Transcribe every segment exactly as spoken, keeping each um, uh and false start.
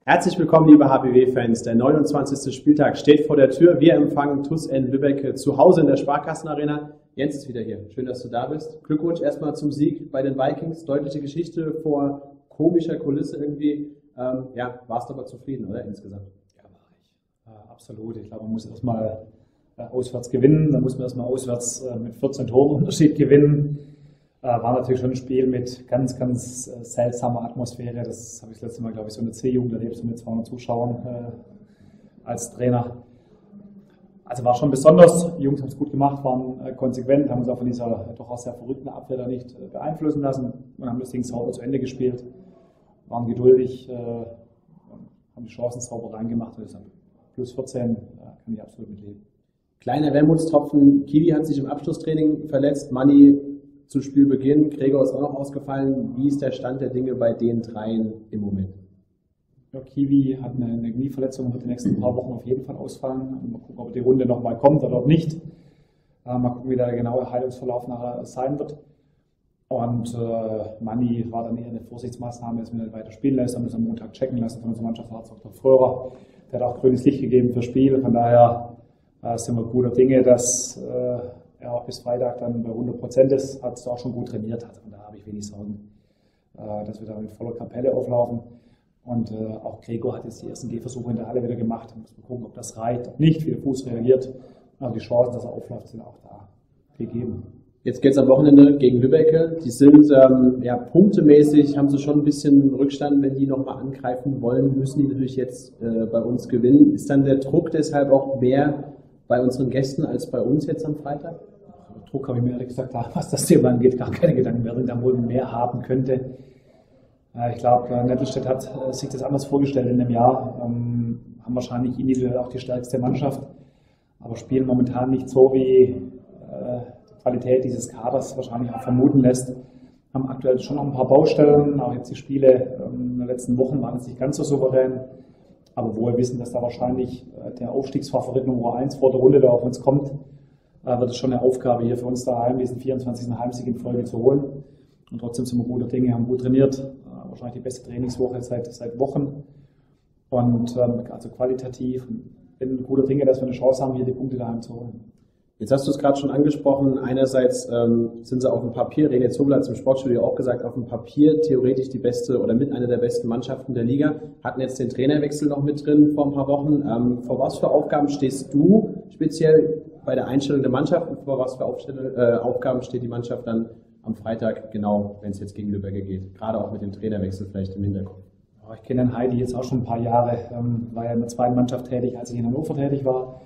Herzlich willkommen, liebe H B W-Fans. Der neunundzwanzigste Spieltag steht vor der Tür. Wir empfangen TuS N Lübeck zu Hause in der Sparkassenarena. Jens ist wieder hier. Schön, dass du da bist. Glückwunsch erstmal zum Sieg bei den Vikings. Deutliche Geschichte vor komischer Kulisse irgendwie. Ähm, ja, warst aber zufrieden, oder insgesamt? Ja, war ich. Äh, absolut. Ich glaube, man muss erstmal äh, auswärts gewinnen. Dann muss man erstmal auswärts äh, mit vierzehn Toren Unterschied gewinnen. Äh, war natürlich schon ein Spiel mit ganz, ganz äh, seltsamer Atmosphäre. Das habe ich das letzte Mal, glaube ich, so eine C-Jugend erlebt, so mit zweihundert Zuschauern äh, als Trainer. Also war schon besonders. Die Jungs haben es gut gemacht, waren äh, konsequent, haben uns auch von dieser äh, doch auch sehr verrückten Abwehr da nicht äh, beeinflussen lassen und haben das Ding sauber zu Ende gespielt. Waren geduldig, äh, haben die Chancen sauber reingemacht und deshalb plus vierzehn äh, kann ich absolut mitleben. Kleiner Wermutstropfen, Kiwi hat sich im Abschlusstraining verletzt, Manni zu Spielbeginn, Gregor ist auch noch ausgefallen. Wie ist der Stand der Dinge bei den dreien im Moment? Ja, Kiwi hat eine, eine Knieverletzung, wird die nächsten paar Wochen auf jeden Fall ausfallen. Mal gucken, ob die Runde nochmal kommt oder ob nicht. Äh, mal gucken, wie der genaue Heilungsverlauf nachher sein wird. Und äh, Manni war dann eher eine Vorsichtsmaßnahme, dass wir nicht weiter spielen lässt, haben wir es am Montag checken lassen von unserer Mannschaftsarzt Doktor Fröhrer. Der hat auch grünes Licht gegeben fürs Spiel. Von daher äh, sind wir guter Dinge, dass äh, er auch bis Freitag dann bei hundert Prozent ist, hat es auch schon gut trainiert hat. Und da habe ich wenig Sorgen, äh, dass wir da mit voller Kapelle auflaufen. Und äh, auch Gregor hat jetzt die ersten Gehversuche in der Halle wieder gemacht. Da muss man gucken, ob das reicht, ob nicht, wie der Fuß reagiert. Aber die Chancen, dass er aufläuft, sind auch da gegeben. Jetzt geht es am Wochenende gegen Lübeck. Die sind ähm, ja punktemäßig, haben sie schon ein bisschen Rückstand, wenn die nochmal angreifen wollen, müssen die natürlich jetzt äh, bei uns gewinnen. Ist dann der Druck deshalb auch mehr bei unseren Gästen als bei uns jetzt am Freitag? Druck habe ich mir ehrlich gesagt, was das Thema angeht, gar keine Gedanken mehr, da wohl mehr haben könnte. Ich glaube, Nettelstedt hat sich das anders vorgestellt in dem Jahr, ähm, haben wahrscheinlich individuell auch die stärkste Mannschaft, aber spielen momentan nicht so, wie äh, die Qualität dieses Kaders wahrscheinlich auch vermuten lässt. Haben aktuell schon noch ein paar Baustellen, auch jetzt die Spiele ähm, in den letzten Wochen waren jetzt nicht ganz so souverän. Aber wo wir wissen, dass da wahrscheinlich der Aufstiegsfavorit Nummer eins vor der Runde da auf uns kommt, wird es schon eine Aufgabe hier für uns daheim, diesen vierundzwanzigsten Heimsieg in Folge zu holen. Und trotzdem sind wir guter Dinge, haben gut trainiert, wahrscheinlich die beste Trainingswoche seit, seit Wochen. Und also qualitativ, bin guter Dinge, dass wir eine Chance haben, hier die Punkte daheim zu holen. Jetzt hast du es gerade schon angesprochen, einerseits ähm, sind sie auf dem Papier, René Zobel hat es im Sportstudio auch gesagt, auf dem Papier theoretisch die beste oder mit einer der besten Mannschaften der Liga, hatten jetzt den Trainerwechsel noch mit drin vor ein paar Wochen. Ähm, vor was für Aufgaben stehst du speziell bei der Einstellung der Mannschaft und vor was für Aufstell äh, Aufgaben steht die Mannschaft dann am Freitag, genau wenn es jetzt gegen Lübeck geht, gerade auch mit dem Trainerwechsel vielleicht im Hinterkopf? Ja, ich kenne den Heidi jetzt auch schon ein paar Jahre, ähm, war ja in der zweiten Mannschaft tätig, als ich in Hannover tätig war.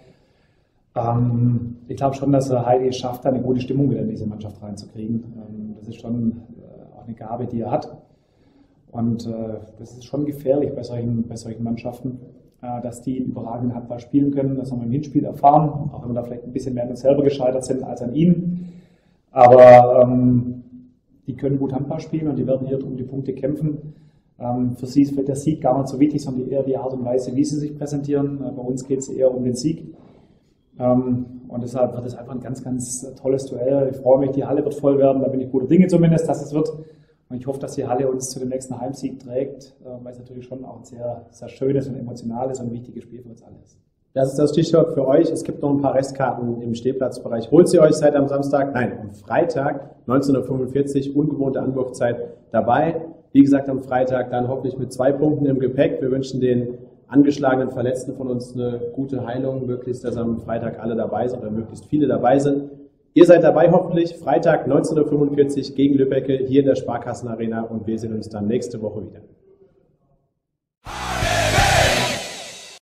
Ähm, ich glaube schon, dass Heidi es schafft, eine gute Stimmung wieder in diese Mannschaft reinzukriegen. Ähm, das ist schon äh, auch eine Gabe, die er hat. Und äh, das ist schon gefährlich bei solchen, bei solchen Mannschaften, äh, dass die überragenden Handball spielen können. Das haben wir im Hinspiel erfahren, auch wenn wir da vielleicht ein bisschen mehr an uns selber gescheitert sind als an ihm. Aber ähm, die können gut Handball spielen und die werden hier um die Punkte kämpfen. Ähm, für sie ist der Sieg gar nicht so wichtig, sondern eher die Art und Weise, wie sie sich präsentieren. Äh, bei uns geht es eher um den Sieg. Und deshalb wird es einfach ein ganz, ganz tolles Duell. Ich freue mich, die Halle wird voll werden, da bin ich guter Dinge zumindest, dass es wird. Und ich hoffe, dass die Halle uns zu dem nächsten Heimsieg trägt, weil es natürlich schon auch ein sehr, sehr schönes und emotionales und wichtiges Spiel für uns alle ist. Das ist das Stichwort für euch. Es gibt noch ein paar Restkarten im Stehplatzbereich. Holt sie euch seit am Samstag, nein, am Freitag, neunzehn Uhr fünfundvierzig, ungewohnte Anwurfzeit dabei. Wie gesagt, am Freitag dann hoffentlich mit zwei Punkten im Gepäck. Wir wünschen den angeschlagenen Verletzten von uns eine gute Heilung, möglichst, dass am Freitag alle dabei sind oder möglichst viele dabei sind. Ihr seid dabei hoffentlich, Freitag neunzehn Uhr fünfundvierzig gegen Lübeck hier in der Sparkassenarena und wir sehen uns dann nächste Woche wieder.